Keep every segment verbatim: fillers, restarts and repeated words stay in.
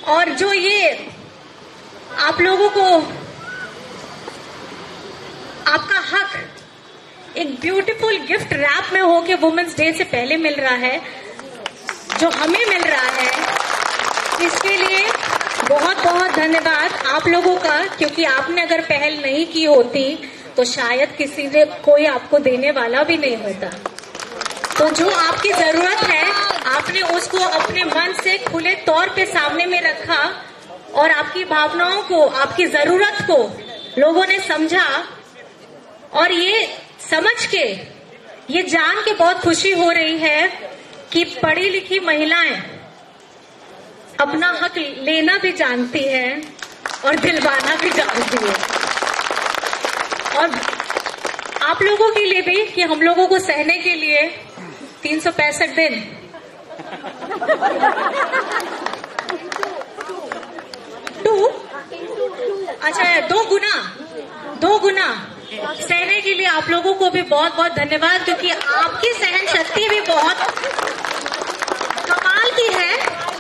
और जो ये आप लोगों को आपका हक एक ब्यूटीफुल गिफ्ट रैप में होके वुमेन्स डे से पहले मिल रहा है, जो हमें मिल रहा है, इसके लिए बहुत बहुत धन्यवाद आप लोगों का। क्योंकि आपने अगर पहल नहीं की होती तो शायद किसी ने कोई आपको देने वाला भी नहीं होता। तो जो आपकी जरूरत है आपने उसको अपने मन से खुले तौर पे सामने में रखा और आपकी भावनाओं को, आपकी जरूरत को लोगों ने समझा। और ये समझ के, ये जान के बहुत खुशी हो रही है कि पढ़ी लिखी महिलाएं अपना हक लेना भी जानती है और दिलवाना भी जानती है। और आप लोगों के लिए भी कि हम लोगों को सहने के लिए तीन सौ पैंसठ दिन टू अच्छा दो गुना दो गुना सहने के लिए आप लोगों को भी बहुत बहुत धन्यवाद। क्योंकि आपकी सहन शक्ति भी बहुत कमाल की है,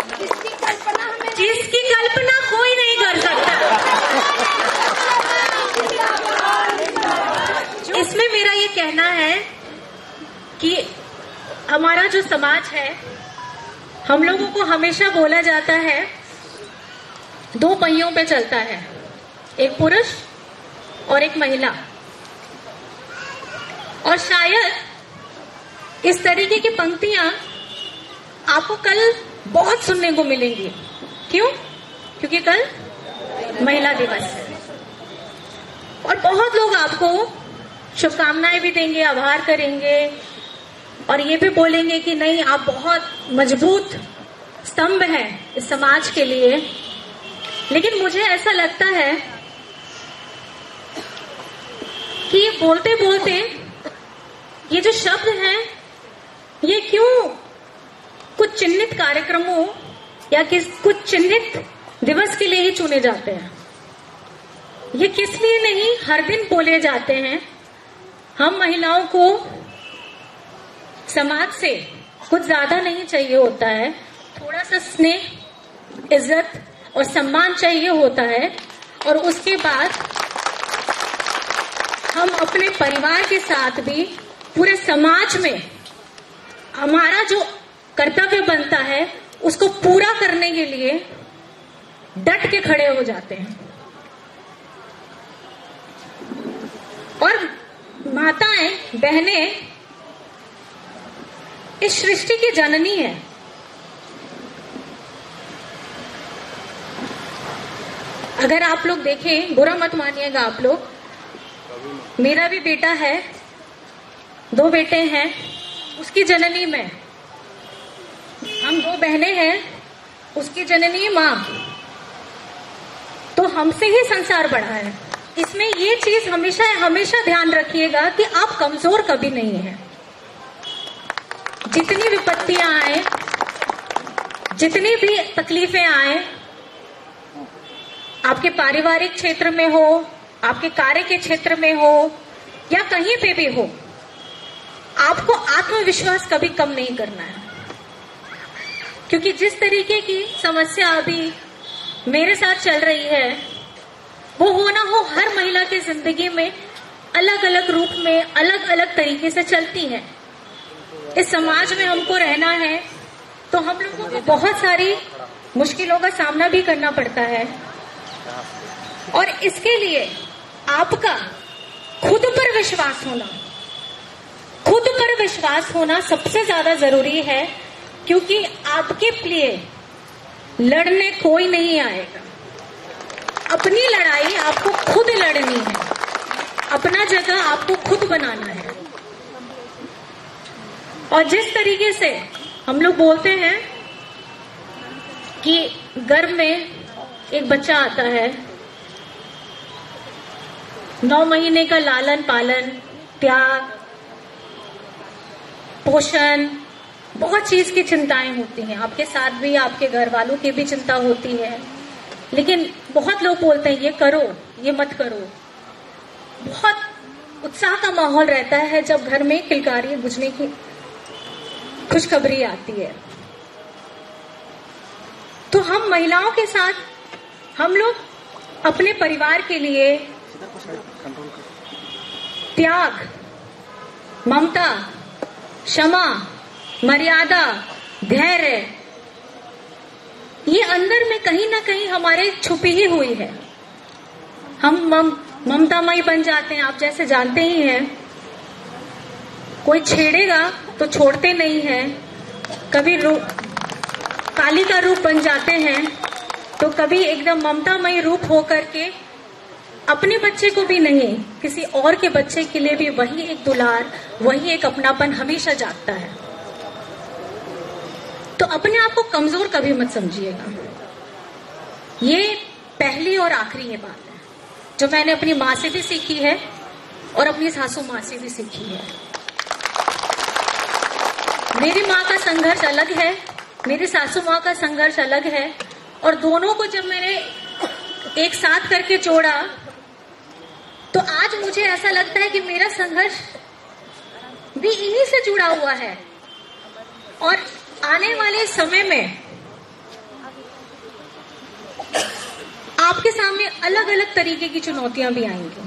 जिसकी कल्पना कोई नहीं कर सकता। इसमें मेरा ये कहना है कि हमारा जो समाज है, हम लोगों को हमेशा बोला जाता है दो पहियों पे चलता है, एक पुरुष और एक महिला। और शायद इस तरीके की पंक्तियां आपको कल बहुत सुनने को मिलेंगी। क्यों? क्योंकि कल महिला दिवस है और बहुत लोग आपको शुभकामनाएं भी देंगे, आभार करेंगे और ये भी बोलेंगे कि नहीं, आप बहुत मजबूत स्तंभ हैं इस समाज के लिए। लेकिन मुझे ऐसा लगता है कि बोलते बोलते ये जो शब्द हैं, ये क्यों कुछ चिन्हित कार्यक्रमों या किस कुछ चिन्हित दिवस के लिए ही चुने जाते हैं? ये किस लिए नहीं हर दिन बोले जाते हैं? हम महिलाओं को समाज से कुछ ज्यादा नहीं चाहिए होता है, थोड़ा सा स्नेह, इज्जत और सम्मान चाहिए होता है। और उसके बाद हम अपने परिवार के साथ भी पूरे समाज में हमारा जो कर्तव्य बनता है उसको पूरा करने के लिए डट के खड़े हो जाते हैं। और माताएं, बहनें इस सृष्टि की जननी है। अगर आप लोग देखें, बुरा मत मानिएगा आप लोग, मेरा भी बेटा है, दो बेटे हैं, उसकी जननी मैं, हम दो बहनें हैं, उसकी जननी माँ। तो हमसे ही संसार बढ़ा है। इसमें ये चीज हमेशा हमेशा ध्यान रखिएगा कि आप कमजोर कभी नहीं हैं। जितनी विपत्तियां आए, जितनी भी तकलीफें आए, आपके पारिवारिक क्षेत्र में हो, आपके कार्य के क्षेत्र में हो या कहीं पे भी हो, आपको आत्मविश्वास कभी कम नहीं करना है। क्योंकि जिस तरीके की समस्या अभी मेरे साथ चल रही है, वो हो ना हो हर महिला की जिंदगी में अलग अलग रूप में, अलग अलग तरीके से चलती है। इस समाज में हमको रहना है तो हम लोगों को बहुत सारी मुश्किलों का सामना भी करना पड़ता है। और इसके लिए आपका खुद पर विश्वास होना, खुद पर विश्वास होना सबसे ज्यादा जरूरी है। क्योंकि आपके लिए लड़ने कोई नहीं आएगा। अपनी लड़ाई आपको खुद लड़नी है, अपना जगह आपको खुद बनाना है। और जिस तरीके से हम लोग बोलते हैं कि गर्भ में एक बच्चा आता है, नौ महीने का लालन पालन, त्याग, पोषण, बहुत चीज की चिंताएं होती हैं। आपके साथ भी, आपके घर वालों की भी चिंता होती है। लेकिन बहुत लोग बोलते हैं ये करो, ये मत करो। बहुत उत्साह का माहौल रहता है जब घर में किलकारी बुझने की खुशखबरी आती है। तो हम महिलाओं के साथ हम लोग अपने परिवार के लिए त्याग, ममता, क्षमा, मर्यादा, धैर्य, ये अंदर में कहीं ना कहीं हमारे छुपी ही हुई है। हम मम, ममतामयी बन जाते हैं, आप जैसे जानते ही हैं। कोई छेड़ेगा तो छोड़ते नहीं हैं, कभी काली का रूप बन जाते हैं, तो कभी एकदम ममतामयी रूप हो करके अपने बच्चे को भी नहीं, किसी और के बच्चे के लिए भी वही एक दुलार, वही एक अपनापन हमेशा जागता है। तो अपने आप को कमजोर कभी मत समझिएगा। ये पहली और आखिरी ये बात है जो मैंने अपनी माँ से भी सीखी है और अपनी सासू माँ से भी सीखी है। मेरी माँ का संघर्ष अलग है, मेरी सासू माँ का संघर्ष अलग है, और दोनों को जब मैंने एक साथ करके जोड़ा तो आज मुझे ऐसा लगता है कि मेरा संघर्ष भी इन्हीं से जुड़ा हुआ है। और आने वाले समय में आपके सामने अलग अलग तरीके की चुनौतियां भी आएंगी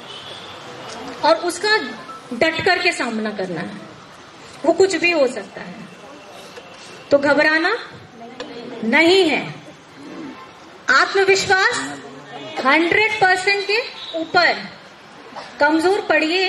और उसका डट करके सामना करना है। वो कुछ भी हो सकता है, तो घबराना नहीं है। आत्मविश्वास हंड्रेड परसेंट के ऊपर। कमजोर पड़िए,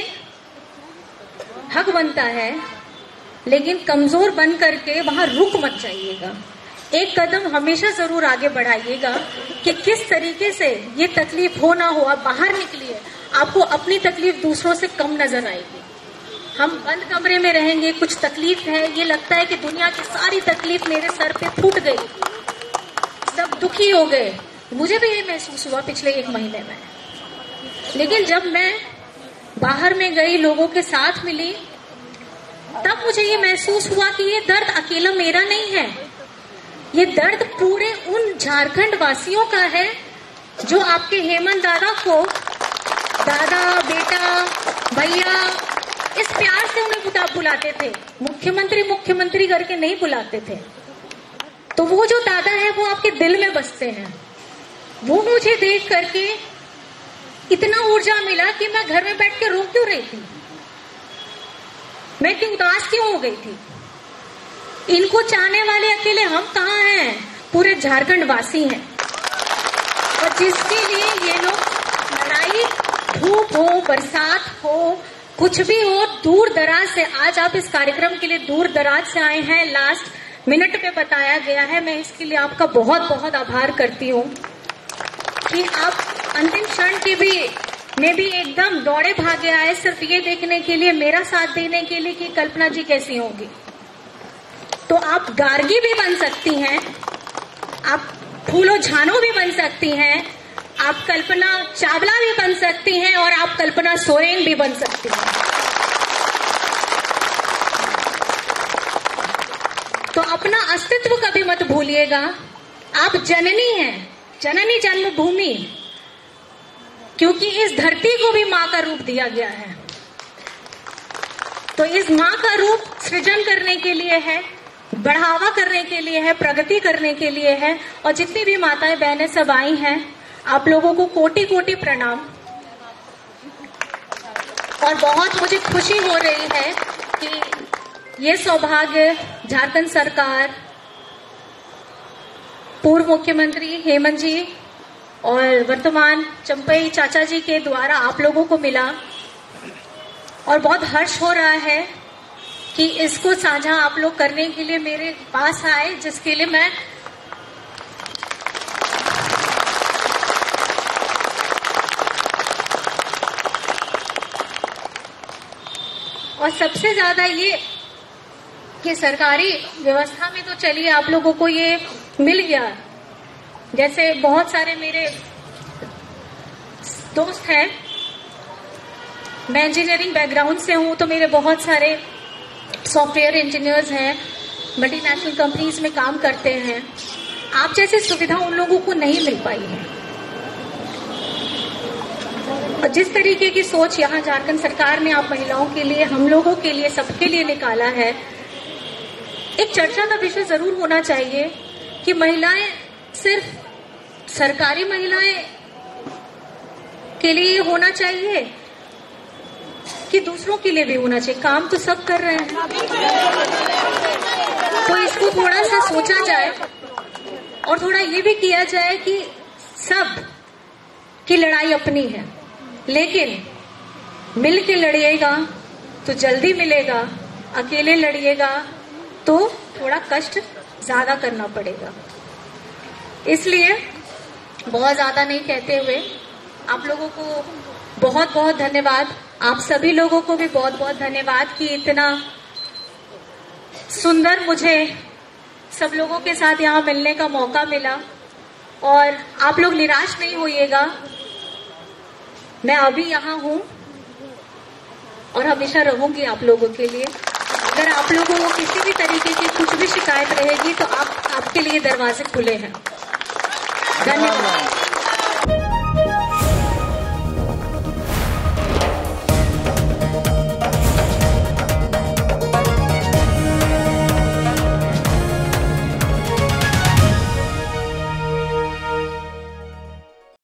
हक बनता है, लेकिन कमजोर बन करके वहां रुक मत जाइएगा। एक कदम हमेशा जरूर आगे बढ़ाइएगा कि किस तरीके से ये तकलीफ हो ना हो, आप बाहर निकलिए, आपको अपनी तकलीफ दूसरों से कम नजर आएगी। हम बंद कमरे में रहेंगे, कुछ तकलीफ है, ये लगता है कि दुनिया की सारी तकलीफ मेरे सर पे फूट गई, सब दुखी हो गए। मुझे भी ये महसूस हुआ पिछले एक महीने में। लेकिन जब मैं बाहर में गई, लोगों के साथ मिली, तब मुझे ये महसूस हुआ कि ये दर्द अकेला मेरा नहीं है, ये दर्द पूरे उन झारखंड वासियों का है जो आपके हेमंत दादा को दादा, बेटा, भैया इस प्यार से उन्हें बुलाते थे। मुख्यमंत्री मुख्यमंत्री करके नहीं बुलाते थे। तो वो जो दादा है वो आपके दिल में बसते हैं। वो मुझे देख करके इतना ऊर्जा मिला कि मैं घर में बैठ के रो क्यों रही थी, मैं क्यों उदास क्यों हो गई थी। इनको चाहने वाले अकेले हम कहाँ हैं, पूरे झारखंड वासी हैं। और जिसके लिए ये लोग लड़ाई, धूप हो, बरसात हो, कुछ भी हो, दूर दराज से, आज आप इस कार्यक्रम के लिए दूर दराज से आए हैं, लास्ट मिनट पे बताया गया है, मैं इसके लिए आपका बहुत बहुत आभार करती हूँ कि आप अंतिम क्षण के भी में भी एकदम दौड़े भागे आए सिर्फ ये देखने के लिए, मेरा साथ देने के लिए कि कल्पना जी कैसी होंगी। तो आप गार्गी भी बन सकती हैं, आप फूलो झानो भी बन सकती हैं, आप कल्पना चावला भी बन सकती हैं, और आप कल्पना सोरेन भी बन सकती हैं। तो अपना अस्तित्व कभी मत भूलिएगा। आप जननी हैं, जननी जन्मभूमि, क्योंकि इस धरती को भी माँ का रूप दिया गया है। तो इस माँ का रूप सृजन करने के लिए है, बढ़ावा करने के लिए है, प्रगति करने के लिए है। और जितनी भी माताएं बहनें सब आई हैं, आप लोगों को कोटि कोटि प्रणाम। और बहुत मुझे खुशी हो रही है कि ये सौभाग्य झारखंड सरकार, पूर्व मुख्यमंत्री हेमंत जी और वर्तमान चंपई चाचा जी के द्वारा आप लोगों को मिला। और बहुत हर्ष हो रहा है कि इसको साझा आप लोग करने के लिए मेरे पास आए, जिसके लिए मैं और सबसे ज्यादा ये कि सरकारी व्यवस्था में तो चलिए आप लोगों को ये मिल गया। जैसे बहुत सारे मेरे दोस्त हैं, मैं इंजीनियरिंग बैकग्राउंड से हूं, तो मेरे बहुत सारे सॉफ्टवेयर इंजीनियर्स हैं, मल्टीनेशनल कंपनीज में काम करते हैं। आप जैसी सुविधा उन लोगों को नहीं मिल पाई है। और जिस तरीके की सोच यहाँ झारखंड सरकार ने आप महिलाओं के लिए, हम लोगों के लिए, सबके लिए निकाला है, एक चर्चा का विषय जरूर होना चाहिए कि महिलाएं सिर्फ सरकारी महिलाएं के लिए होना चाहिए कि दूसरों के लिए भी होना चाहिए? काम तो सब कर रहे हैं, तो इसको थोड़ा सा सोचा जाए और थोड़ा ये भी किया जाए कि सब की लड़ाई अपनी है, लेकिन मिल के लड़िएगा तो जल्दी मिलेगा, अकेले लड़िएगा तो थोड़ा कष्ट ज्यादा करना पड़ेगा। इसलिए बहुत ज्यादा नहीं कहते हुए आप लोगों को बहुत बहुत धन्यवाद। आप सभी लोगों को भी बहुत बहुत धन्यवाद कि इतना सुंदर मुझे सब लोगों के साथ यहाँ मिलने का मौका मिला। और आप लोग निराश नहीं होइएगा, मैं अभी यहाँ हूँ और हमेशा रहूंगी आप लोगों के लिए। अगर आप लोगों को किसी भी तरीके की कुछ भी शिकायत रहेगी तो आप आपके लिए दरवाजे खुले हैं। धन्यवाद।